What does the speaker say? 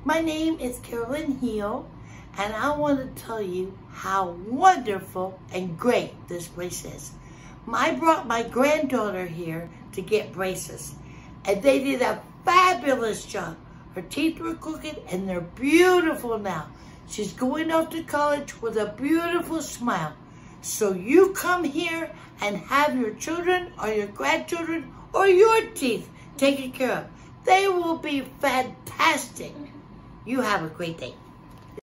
My name is Carolyn Heel, and I want to tell you how wonderful and great this brace is. I brought my granddaughter here to get braces, and they did a fabulous job. Her teeth were crooked, and they're beautiful now. She's going off to college with a beautiful smile. So you come here and have your children or your grandchildren or your teeth taken care of. They will be fantastic. You have a great day.